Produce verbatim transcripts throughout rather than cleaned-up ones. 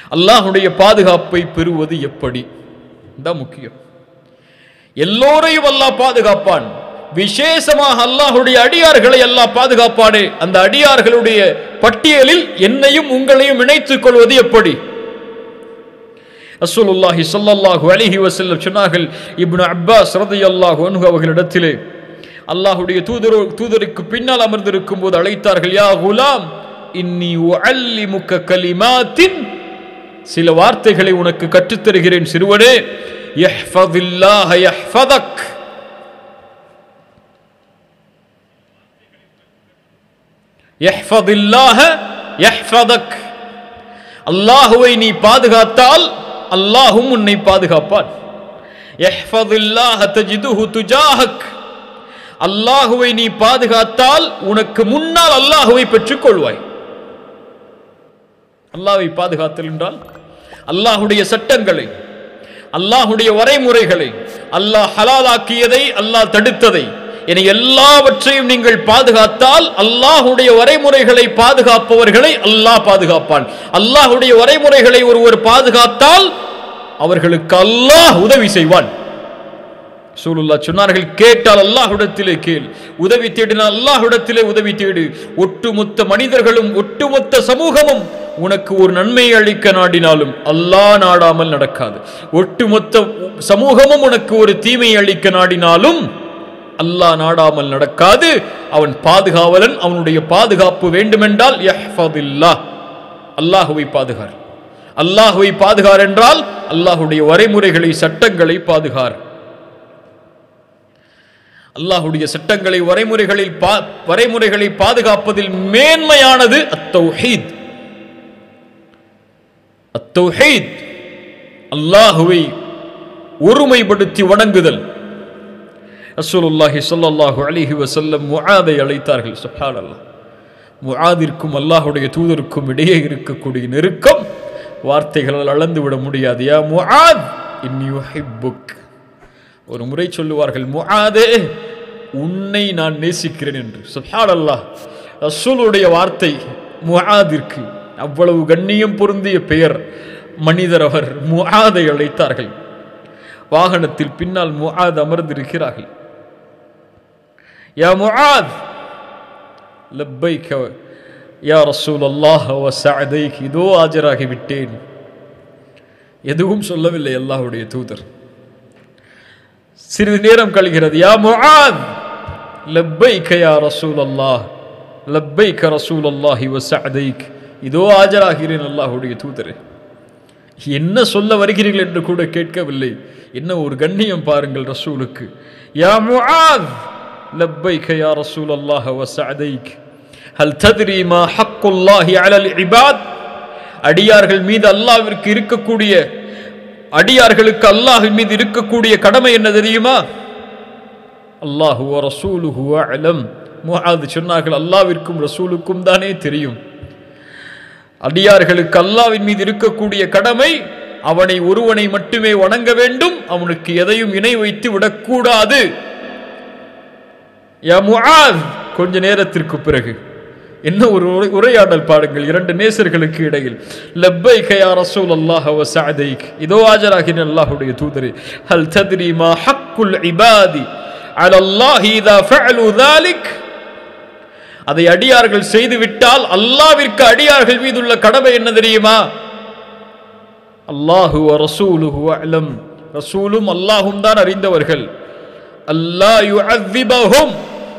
அல்லாஹ்வுடைய பாதுகாப்பை பெறுவது எப்படி? தான் முக்கியம். எல்லோரையும் அல்லாஹ் பாதுகாப்பான். விசேஷமாக அல்லாஹ்வுடைய அடியார்களை அல்லாஹ் பாதுகாப்பானே, அந்த அடியார்களுடைய பட்டியலில் என்னையும் உங்களையும் இணைத்துக் கொள்வது எப்படி? ரசூலுல்லாஹி ஸல்லல்லாஹு அலைஹி வஸல்லம் சொன்னார்கள், இப்னு அப்பாஸ் ரலியல்லாஹு அன்ஹு அவர்களிடத்திலே அல்லாஹ்வுடைய தூதர் தூதருக்கு பின்னால் அமர்ந்திருக்கும் போது அழைத்தார்கள், யா குலாம் இன்னி உஅல்லிமுக கலிமாத்தின், சில வார்த்தைகளை உனக்கு கற்றுத் தருகிறேன் சிறுவனே. யஹ்ஃபதில்லாஹ யஹ்ஃபதக், யஹ்ஃபதில்லாஹ யஹ்ஃபதக், அல்லாஹ்வை நீ பாதுகாத்தால் அல்லாஹ்வும் உன்னை பாதுகாப்பான். யஹ்ஃபதில்லாஹ தஜிதுஹு துஜாஹக், அல்லாஹ்வை நீ பாதுகாத்தால் உனக்கு முன்னால் அல்லாஹ்வை பெற்றுக் கொள்வாய். அல்லாஹ்வை பாதுகாத்தல் என்றால் அல்லாஹ்வுடைய சட்டங்களை, அல்லாஹ்வுடைய வரைமுறைகளை, அல்லாஹ் ஹலாலாக்கியதை, அல்லாஹ் தடுத்ததை என எல்லாவற்றையும் நீங்கள் பாதுகாத்தால் அல்லாஹ்வுடைய வரைமுறைகளை பாதுகாப்பவர்களை அல்லாஹ் பாதுகாப்பான். அல்லாஹ்வுடைய வரைமுறைகளை ஒருவர் பாதுகாத்தால் அவர்களுக்கு அல்லாஹ் உதவி செய்வான். ரசூலுல்லாஹ் சொன்னார்கள், கேட்டால் அல்லாஹ்விடத்திலே கேள், உதவி தேடினால் அல்லாஹ்விடத்திலே உதவி தேடு. ஒட்டுமொத்த மனிதர்களும் ஒட்டுமொத்த சமூகமும் உனக்கு ஒரு நன்மையை அளிக்க நாடினாலும் அல்லாஹ் நாடாமல் நடக்காது. ஒட்டுமொத்த சமூகமும் உனக்கு ஒரு தீமையை அளிக்க நாடினாலும் அல்லாஹ் நாடாமல் நடக்காது. அவன் பாதுகாவலன். அவனுடைய பாதுகாப்பு வேண்டுமென்றால் யஹ்ஃபதில்லாஹ், அல்லாஹ்வை பாதுகார். அல்லாஹ்வை பாதுகார் என்றால் அல்லாஹ்வுடைய வரைமுறைகளை, சட்டங்களை பாதுகார். அல்லாஹ்வுடைய சட்டங்களை, வரைமுறைகளில் வரைமுறைகளை பாதுகாப்பதில் மேன்மையானது அத்தௌஹீத். அத்தௌஹீத், அல்லாஹ்வை ஒருமைப்படுத்தி வணங்குதல். ரசூலுல்லாஹி ஸல்லல்லாஹு அலைஹி வஸல்லம் முஆதை அழைத்தார்கள். சுப்ஹானல்லாஹ், முஆதிற்கும் அல்லாஹ்வுடைய தூதருக்கும் இடையே இருக்கக்கூடிய நெருக்கம் வார்த்தைகளால் அளந்து விட முடியாது. யா முஆத் இன்னி உஹிப்புக், ஒரு முறை சொல்லுவார்கள், முஆதே உன்னை நான் நேசிக்கிறேன் என்று. சுப்ஹானல்லாஹ், ரசூலுடைய வார்த்தை முஆதிற்கு அவ்வளவு கண்ணியம் பொருந்திய பெயர். மனிதர் அவர் முஆதை அழைத்தார்கள். வாகனத்தில் பின்னால் முஆத் அமர்ந்திருக்கிறார்கள். யா முஆத், லப்பைக யா ரசூலல்லாஹ் வ சஅதைக், இதோ ஆஜராகி விட்டேன். எதுவும் சொல்லவில்லை அல்லாஹ்வுடைய தூதர். சிறிது நேரம் கழிகிறது. யா முஆத், லப்பைக யா ரசூலல்லாஹ், லப்பைக ரசூலல்லாஹி வ சஅதைக், இதோ ஆஜராகிறேன் அல்லாஹ்வுடைய தூதரே. என்ன சொல்ல வருகிறீர்கள் என்று கூட கேட்கவில்லை. என்ன ஒரு கண்ணியம் பாருங்கள் ரசூலுக்கு. யா முஆத், லப்பைக யா ரசூலல்லாஹ் வ சஅதைக், ஹல் தத்ரி மா ஹக்குல்லாஹி அலல் இபாத், அடியார்கள் மீது அல்லாஹ்விற்கு இருக்கக்கூடிய, அடியார்களுக்கு அல்லாஹ்வின் மீது இருக்கக்கூடிய கடமை என்ன தெரியுமா? அல்லாஹு வ ரசூலுஹு அலம். முஆத் சொன்னார்கள், அல்லாஹ்விற்கும் ரசூலுக்கும் தானே தெரியும். அடியார்களுக்கு அல்லாஹ்வின் மீது இருக்கக்கூடிய கடமை அவனை ஒருவனை மட்டுமே வணங்க வேண்டும், அவனுக்கு எதையும் இணை வைத்து விடக்கூடாது. யா முஆத், கொஞ்ச நேரத்திற்கு பிறகு என்ன ஒரு உரையாடல் பாருங்கள் இரண்டு நேசர்களுக்கு இடையில். லப்பைக யா ரசூலல்லாஹ் வ சஅதைக், இதோ ஆஜராகிறேன் அல்லாஹ்வுடைய தூதரே. ஹல் தத்ரி மா ஹக்குல் இபாதி அலல்லாஹி இதா ஃபஅலு ذلك, அதை அடியார்கள் செய்துவிட்டால் அல்லாஹ்விற்கு அடியார்கள் மீது உள்ள கடமை என்ன தெரியுமா? அல்லாஹு வ ரசூலுஹு அலம், ரசூலும் அல்லாஹும் தான் அறிந்தவர்கள். அல்லாஹ் யுஅذிபஹும்,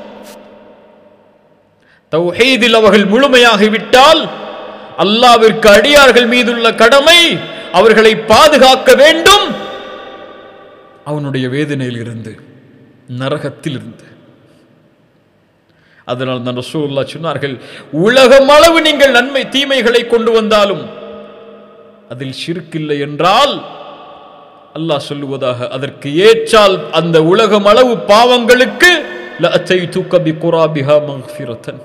தௌஹீதில் அவர்கள் முழுமையாகிவிட்டால் அல்லாஹ்விற்கு அடியார்கள் மீதுள்ள கடமை அவர்களை பாதுகாக்க வேண்டும் அவனுடைய வேதனையில் இருந்து, நரகத்தில் இருந்து. அதனால் தான் ரசூலுல்லாஹ் சொன்னார்கள், உலகம் அளவு நீங்கள் நன்மை தீமைகளை கொண்டு வந்தாலும் அதில் ஷிர்க் இல்லை என்றால் அல்லாஹ் சொல்லுவதாக, அதற்கு ஏற்றால் அந்த உலகம் அளவு பாவங்களுக்கு லஅதைதுக பிகுராபிஹா மக்ஃபிரத்தன்,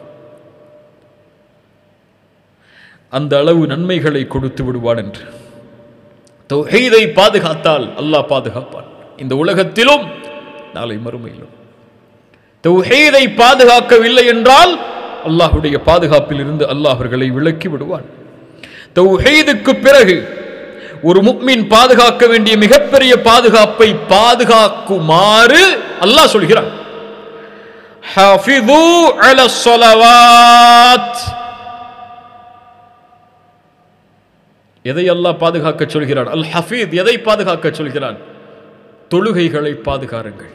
அந்த அளவு நன்மைகளை கொடுத்து விடுவான் என்று. தௌஹீதை பாதுகாத்தால் அல்லாஹ் பாதுகாப்பான், இந்த உலகத்திலும் நாளை மறுமையிலும். தௌஹீதை பாதுகாக்கவில்லை என்றால் அல்லாஹ்வுடைய பாதுகாப்பில் இருந்து அல்லாஹ் அவர்களை விலக்கி விடுவான். தௌஹீதுக்கு பிறகு ஒரு முஃமின் பாதுகாக்க வேண்டிய மிகப்பெரிய பாதுகாப்பை பாதுகாக்குமாறு அல்லாஹ் சொல்கிறான். ஹாஃபிது அலஸ் ஸலவாத். எதை அல்லாஹ் பாதுகாக்க சொல்கிறான்? அல் ஹஃபீத். எதை பாதுகாக்க சொல்கிறான்? தொழுகைகளை பாதுகாருங்கள்.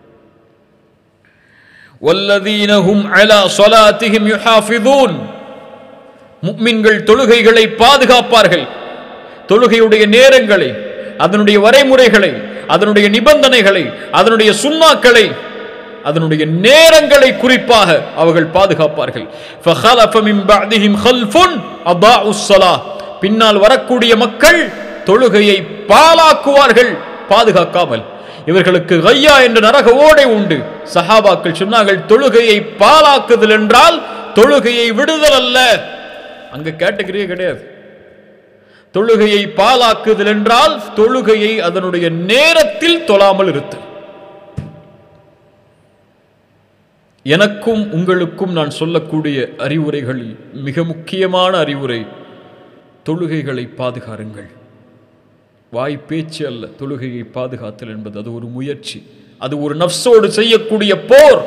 வல்லதீன ஹும் அலா ஸலாத்திஹிம் யுஹாஃபிதூன். முஃமின்கள் தொழுகைகளை பாதுகாப்பார்கள். தொழுகையுடைய நேரங்களை, அதனுடைய வரைமுறைகளை, அதனுடைய நிபந்தனைகளை, அதனுடைய சுன்னாக்களை, அதனுடைய நேரங்களை குறிப்பாக அவர்கள் பாதுகாப்பார்கள். ஃபஹலஃப மின் பஅதிஹிம் கல்ஃபுன் அதாஉஸ் ஸலாஹ். பின்னால் வரக்கூடிய மக்கள் தொழுகையை பாழாக்குவார்கள் பாதுகாக்காமல். இவர்களுக்கு கையா என்ற நரக ஓடை உண்டு. சஹாபாக்கள் சொன்னார்கள், தொழுகையை பாழாக்குதல் என்றால் தொழுகையை விடுதல் அல்ல. அங்க கேட்டகரியே கிடையாது. தொழுகையை பாழாக்குதல் என்றால் தொழுகையை அதனுடைய நேரத்தில் தொழாமல் இருத்தல். எனக்கும் உங்களுக்கும் நான் சொல்லக்கூடிய அறிவுரைகளில் மிக முக்கியமான அறிவுரை, தொழுகைகளை பாதுகாருங்கள். வாய் பேச்சு அல்ல. தொழுகையை பாதுகாத்தல் என்பது அது ஒரு முயற்சி, அது ஒரு நஃப்ஸோடு செய்யக்கூடிய போர்.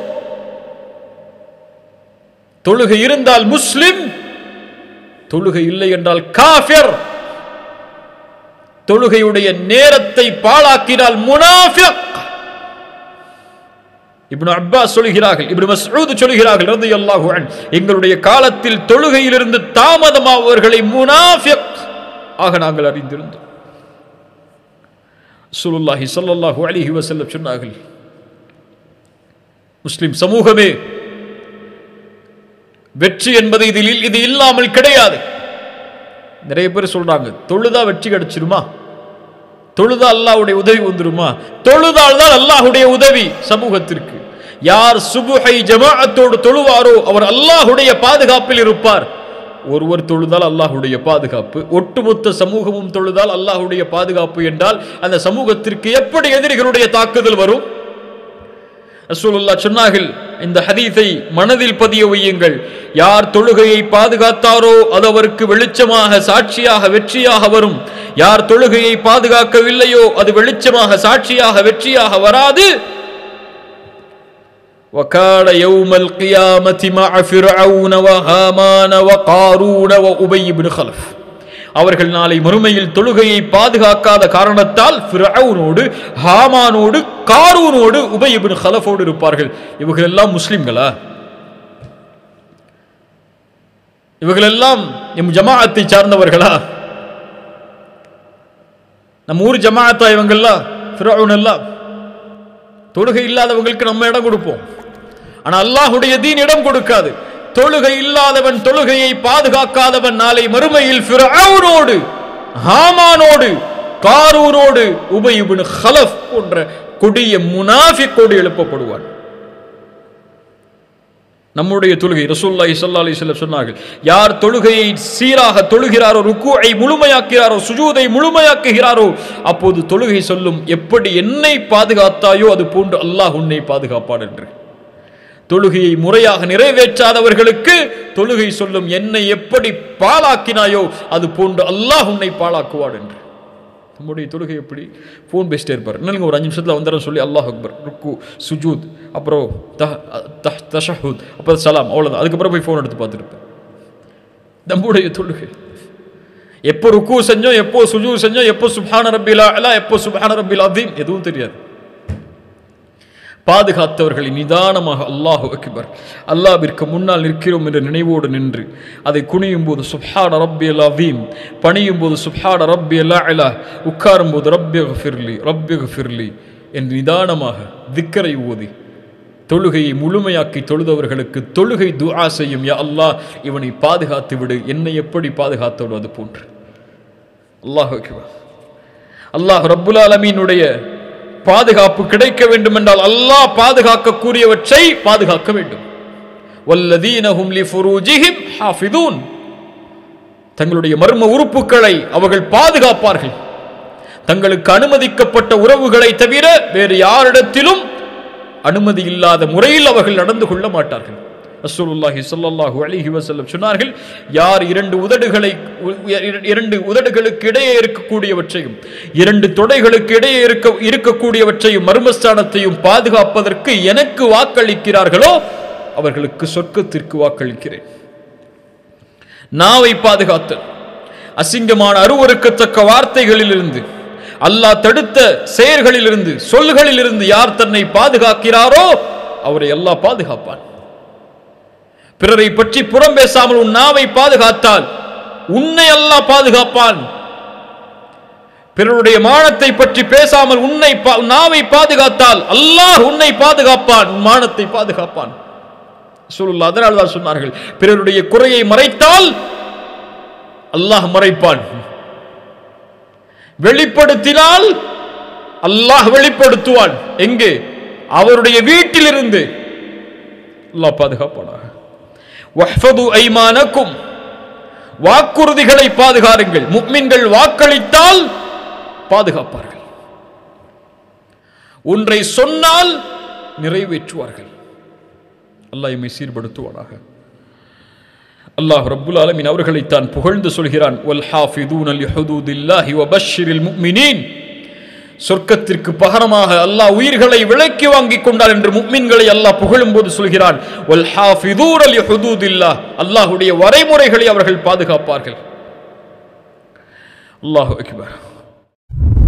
தொழுகை இருந்தால் முஸ்லிம், தொழுகை இல்லை என்றால் காஃபிர். தொழுகையுடைய நேரத்தை பாழாக்கினால் முனாஃபிக். இப்னு அப்பாஸ் சொல்கிறார்கள், இப்னு மஸ்ஊத் சொல்கிறார்கள் ரலியல்லாஹு அன்ஹு, எங்களுடைய காலத்தில் தொழுகையிலிருந்து தாமதமானவர்களை முனாஃபிக் ஆக நாங்கள் அறிந்திருந்தோம். ரசூலுல்லாஹி ஸல்லல்லாஹு அலைஹி வஸல்லம் சொன்னார்கள், முஸ்லிம் சமூகமே, வெற்றி என்பது இதில் இது இல்லாமல் கிடையாது. நிறைய பேர் சொல்றாங்க, தொழுதா வெற்றி கிடைச்சிருமா, தொழுதா அல்லாஹ்வுடைய உதவி வந்துருமா? தொழுதால் தான் அல்லாஹ்வுடைய உதவி சமூகத்திற்கு. யார் சுபுஹை ஜமாஅத்தோடு தொழுவாரோ அவர் அல்லாஹ்வுடைய பாதுகாப்பில் இருப்பார். ஒருவர் தொழுதால் அல்லாஹ்வுடைய பாதுகாப்பு, ஒட்டுமொத்த சமூகமும் தொழுதால் அல்லாஹ்வுடைய பாதுகாப்பு என்றால் அந்த சமூகத்திற்கு எப்படி எதிரிகளுடைய தாக்குதல் வரும்? ரசூலுல்லாஹ் சொன்னார்கள், இந்த ஹதீஸை மனதில் பதிய வையுங்கள். யார் தொழுகையை பாதுகாத்தாரோ அது அவருக்கு வெளிச்சமாக, சாட்சியாக, வெற்றியாக வரும். யார் தொழுகையை பாதுகாக்கவில்லையோ அது வெளிச்சமாக, சாட்சியாக, வெற்றியாக வராது. وَكَانَ يَوْمَ الْقِيَامَةِ مَعَ فِرْعَوْنَ وَهَامَانَ وَقَارُونَ وَأُبَيِّ بْنُ خَلَف். அவர்கள் நாளை மறுமையில் தொழுகையை பாதுகாக்காத காரணத்தால் ஃபிரௌனோடு, ஹாமானோடு, காரூனோடு, உபய் இப்னு கலஃபோடு இருப்பார்கள். இவர்கள் எல்லாம் முஸ்லிம்களா? இவர்கள் எல்லாம் நம் ஜமாஅத்தை சார்ந்தவர்களா? நம்ம ஊர் ஜமாஅத்தா இவங்கெல்லாம்? ஃபிரௌன் எல்லாம் தொழுகை இல்லாதவங்களுக்கு நம்ம இடம் கொடுப்போம். ஆனா அல்லாஹ்வுடைய தீன் இடம் கொடுக்காது. தொழுகை இல்லாதவன், தொழுகையை பாதுகாக்காதவன் நாளை மறுமையில் ஃபிரௌனோடு, ஹாமானோடு, காரூனோடு, உபய் இப்னு கலஃப் போன்ற கொடிய முனாஃபிக்கோடு எழுப்பப்படுவான். நம்முடைய தொழுகை, ரசூலுல்லாஹி ஸல்லல்லாஹு அலைஹி வஸல்லம் சொன்னார்கள், யார் தொழுகையை சீராக தொழுகிறாரோ, ருக்கூஐ முழுமையாக்குகிறாரோ, சுஜூதை முழுமையாக்குகிறாரோ, அப்போது தொழுகை சொல்லும், எப்படி என்னை பாதுகாத்தாயோ அது போன்று அல்லாஹ் உன்னை பாதுகாப்பான் என்று. தொழுகையை முறையாக நிறைவேற்றாதவர்களுக்கு தொழுகை சொல்லும், என்னை எப்படி பாழாக்கினாயோ அது போன்று அல்லாஹ் உன்னை பாழாக்குவான் என்று. நம்முடைய தொழுகை எப்படி? ஃபோன் பேசிட்டே இருப்பார். என்னங்க ஒரு அஞ்சு நிமிஷத்தில் வந்துடும் சொல்லி அல்லாஹ் அக்பர், ருக்கு, சுஜூத், அப்புறம் தஷஹுத், அப்புறம் சலாம், அவ்வளோதான். அதுக்கப்புறம் போய் ஃபோன் எடுத்து பார்த்துருப்பேன். நம்முடைய தொழுகை எப்போ ருக்கு செஞ்சோம், எப்போ சுஜூத் செஞ்சோம், எப்போ சுப்ஹான ரப்பில் அலா, எப்போ சுப்ஹான ரப்பில் அதீம், எதுவும் தெரியாது. பாதுகாத்தவர்களை நிதானமாக அல்லாஹு அக்பர், அல்லாஹ்விற்கு முன்னால் நிற்கிறோம் என்ற நினைவோடு நின்று அதை குனியும் போது சுப்ஹான ரப்பில் அதீம், பணியும் போது சுப்ஹான ரப்பில் அலா, உட்காரும் போது ரப்பிக்ஃபிர்லி ரப்பிக்ஃபிர்லி என்று நிதானமாக திக்கரை ஓதி தொழுகையை முழுமையாக்கி தொழுதவர்களுக்கு தொழுகை துஆ செய்யும், யா அல்லாஹ் இவனை பாதுகாத்து விடு, என்னை எப்படி பாதுகாத்தோடு அது போன்று. அல்லாஹு அக்பர். அல்லாஹ் ரப்புல் ஆலமீனுடைய பாதுகாப்பு கிடைக்க வேண்டும் என்றால் அல்லாஹ் பாதுகாக்க கூறியவற்றை பாதுகாக்க வேண்டும். வல்லதீன ஹும் லிஃபுரூஜிஹிம் ஹாஃபிதூன். தங்களுடைய மர்ம உறுப்புகளை அவர்கள் பாதுகாப்பார்கள். தங்களுக்கு அனுமதிக்கப்பட்ட உறவுகளை தவிர வேறு யாரிடத்திலும் அனுமதி இல்லாத முறையில் அவர்கள் நடந்து கொள்ள மாட்டார்கள். ரசூலுல்லாஹி ஸல்லல்லாஹு அலைஹி வஸல்லம் சொன்னார்கள், யார் இரண்டு உதடுகளை இரண்டு உதடுகளுக்கு இடையே இருக்கக்கூடியவற்றையும் இரண்டு தொடைகளுக்கு இடையே இருக்க இருக்கக்கூடியவற்றையும் மர்மஸ்தானத்தையும் பாதுகாப்பதற்கு எனக்கு வாக்களிக்கிறார்களோ அவர்களுக்கு சொர்க்கத்திற்கு வாக்களிக்கிறேன். நாவை பாதுகாத்தல், அசிங்கமான அருவருக்கத்தக்க வார்த்தைகளிலிருந்து, அல்லாஹ் தடுத்த செயல்களிலிருந்து, சொல்களிலிருந்து யார் தன்னை பாதுகாக்கிறாரோ அவரை அல்லாஹ் பாதுகாப்பான். பிறரை பற்றி புறம் பேசாமல் உன் நாவை பாதுகாத்தால் உன்னை அல்லாஹ் பாதுகாப்பான். பிறருடைய மானத்தை பற்றி பேசாமல் உன்னை நாவை பாதுகாத்தால் அல்லாஹ் உன்னை பாதுகாப்பான், உன் மானத்தை பாதுகாப்பான். ரசூலுல்லாஹ் அதனால் தான் சொன்னார்கள், பிறருடைய குறையை மறைத்தால் அல்லாஹ் மறைப்பான், வெளிப்படுத்தினால் அல்லாஹ் வெளிப்படுத்துவான். எங்கே? அவருடைய வீட்டிலிருந்து. அல்லாஹ் பாதுகாப்பானாக. வஹ்ஃபது ஐமானக்கும், வாக்குறுதிகளை பாதுகாருங்கள். முஃமின்கள் வாக்களித்தால் பாதுகாப்பார்கள், ஒன்றை சொன்னால் நிறைவேற்றுவார்கள். அல்லாஹ் எம்மை சீர்படுத்துவானாக. அல்லாஹ் ரப்புல் ஆலமீன் அவர்களை தான் புகழ்ந்து சொல்கிறான், வல் ஹாஃபிதூன லிஹுதூதில்லாஹி வபஷ்ஷிரில் முஃமினீன். சொர்க்கத்திற்கு பகரமாக அல்லாஹ் உயிர்களை விலைக்கு வாங்கிக் கொண்டார் என்று முஃமின்களை அல்லாஹ் புகழும் போது சொல்கிறான், வல் ஹாஃபிதூன லிஹுதூதில்லாஹ், அல்லாஹ்வுடைய வரைமுறைகளை அவர்கள் பாதுகாப்பார்கள். அல்லாஹு அக்பர்.